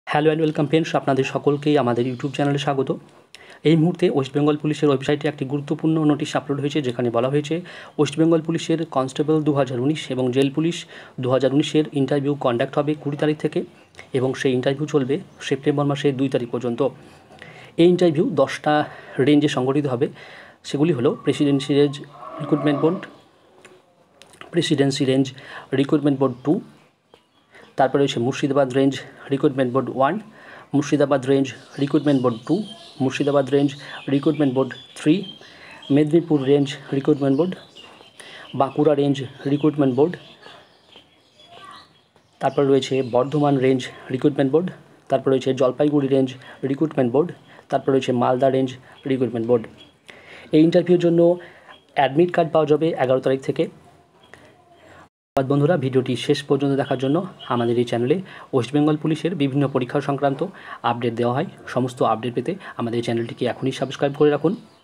Hello and welcome friends, আপনাদের সকলকেই আমাদের ইউটিউব চ্যানেলে স্বাগত। এই মুহূর্তে ওয়েস্ট বেঙ্গল পুলিশের ওয়েবসাইটে একটি গুরুত্বপূর্ণ নোটিশ আপলোড হয়েছে, যেখানে বলা হয়েছে ওয়েস্ট বেঙ্গল পুলিশের কনস্টেবল 2019 এবং জেল পুলিশ 2019-এর ইন্টারভিউ কন্ডাক্ট হবে 20 তারিখ থেকে এবং সেই ইন্টারভিউ চলবে সেপ্টেম্বর মাসের 2 তারিখ পর্যন্ত। এই ইন্টারভিউ 10টা রেঞ্জে সংগঠিত হবে। সেগুলি হলো Presidency range recruitment board, Presidency range recruitment board 2, তারপরে রয়েছে Murshidabad range recruitment board 1, Murshidabad range recruitment board 2, Murshidabad range recruitment board 3, Medinipur range recruitment board, Bankura range recruitment board, তারপর রয়েছে বর্ধমান রেঞ্জ রিক্রুটমেন্ট বোর্ড, তারপর রয়েছে জলপাইগুড়ি রেঞ্জ রিক্রুটমেন্ট বোর্ড, তারপর রয়েছে মালদা রেঞ্জ রিক্রুটমেন্ট বোর্ড। এই ইন্টারভিউর জন্য অ্যাডমিট কার্ড পাওয়া যাবে 11 তারিখ থেকে। বন্ধুরা, ভিডিওটি শেষ পর্যন্ত দেখার জন্য। আমাদের এই চ্যানেলে ওয়েস্ট বেঙ্গল পুলিশের বিভিন্ন পরীক্ষা সংক্রান্ত আপডেট দেওয়া হয়। সমস্ত আপডেট পেতে আমাদের চ্যানেলটিকে এখনই সাবস্ক্রাইব করে রাখুন।